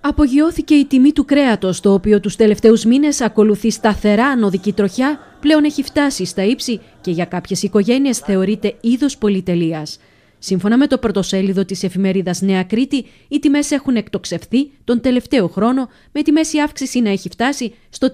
Απογειώθηκε η τιμή του κρέατος, το οποίο τους τελευταίους μήνες ακολουθεί σταθερά ανωδική τροχιά, πλέον έχει φτάσει στα ύψη και για κάποιες οικογένειες θεωρείται είδος πολυτελείας. Σύμφωνα με το πρωτοσέλιδο της εφημερίδας Νέα Κρήτη, οι τιμές έχουν εκτοξευθεί τον τελευταίο χρόνο, με τη μέση αύξηση να έχει φτάσει στο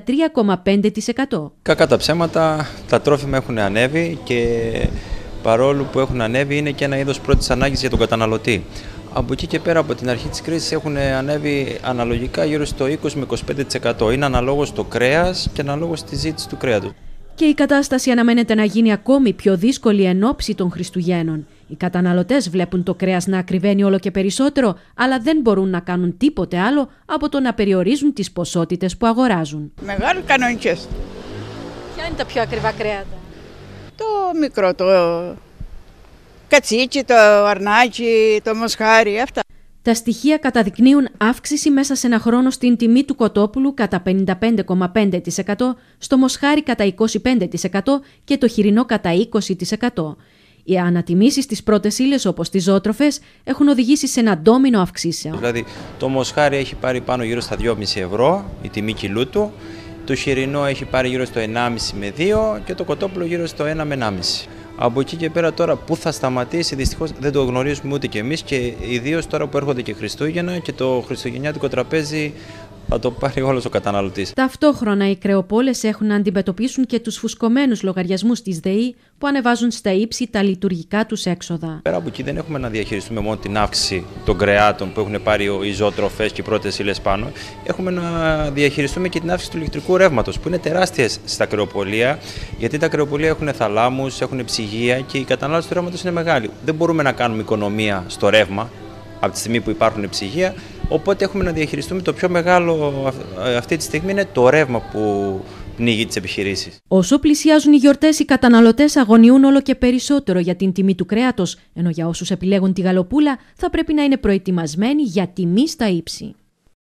33,5%. Κακά τα ψέματα, τα τρόφιμα έχουν ανέβει και παρόλο που έχουν ανέβει είναι και ένα είδος πρώτης ανάγκης για τον καταναλωτή. Από εκεί και πέρα από την αρχή της κρίσης έχουν ανέβει αναλογικά γύρω στο 20 με 25%. Είναι αναλόγως το κρέας και αναλόγως τη ζήτηση του κρέατος. Και η κατάσταση αναμένεται να γίνει ακόμη πιο δύσκολη εν ώψη των Χριστουγέννων. Οι καταναλωτές βλέπουν το κρέας να ακριβένει όλο και περισσότερο, αλλά δεν μπορούν να κάνουν τίποτε άλλο από το να περιορίζουν τις ποσότητες που αγοράζουν. Μεγάλοι κανονικές. Ποια είναι τα πιο ακριβά κρέατα? Το μικρό, το κατσίτσι, το αρνάκι, το μοσχάρι, αυτά. Τα στοιχεία καταδεικνύουν αύξηση μέσα σε ένα χρόνο στην τιμή του κοτόπουλου κατά 55,5%, στο μοσχάρι κατά 25% και το χοιρινό κατά 20%. Οι ανατιμήσεις στις πρώτες ύλες, όπως τις ζωοτροφές, έχουν οδηγήσει σε ένα ντόμινο αυξήσεων. Δηλαδή, το μοσχάρι έχει πάρει πάνω γύρω στα 2,5 ευρώ, η τιμή κιλού του. Το χοιρινό έχει πάρει γύρω στο 1,5 με 2 και το κοτόπουλο γύρω στο 1 με 1,5. Από εκεί και πέρα τώρα που θα σταματήσει δυστυχώς δεν το γνωρίζουμε ούτε κι εμείς, και ιδίως τώρα που έρχονται και Χριστούγεννα και το χριστουγεννιάτικο τραπέζι θα το πάρει όλος ο καταναλωτής. Ταυτόχρονα οι κρεοπόλες έχουν να αντιμετωπίσουν και τους φουσκωμένους λογαριασμούς της ΔΕΗ που ανεβάζουν στα ύψη τα λειτουργικά τους έξοδα. Πέρα από εκεί δεν έχουμε να διαχειριστούμε μόνο την αύξηση των κρεάτων που έχουν πάρει οι ζωοτροφές και οι πρώτες ύλες πάνω. Έχουμε να διαχειριστούμε και την αύξηση του ηλεκτρικού ρεύματος που είναι τεράστιες στα κρεοπολία, γιατί τα κρεοπολία έχουν θαλάμους, έχουν ψυγεία και η κατανάλωση του ρεύματος είναι μεγάλη. Δεν μπορούμε να κάνουμε οικονομία στο ρεύμα από τη στιγμή που υπάρχουν ψυγεία. Οπότε έχουμε να διαχειριστούμε το πιο μεγάλο αυτή τη στιγμή είναι το ρεύμα που πνίγει τις επιχειρήσεις. Όσο πλησιάζουν οι γιορτές, οι καταναλωτές αγωνιούν όλο και περισσότερο για την τιμή του κρέατος, ενώ για όσους επιλέγουν τη γαλοπούλα θα πρέπει να είναι προετοιμασμένοι για τιμή στα ύψη.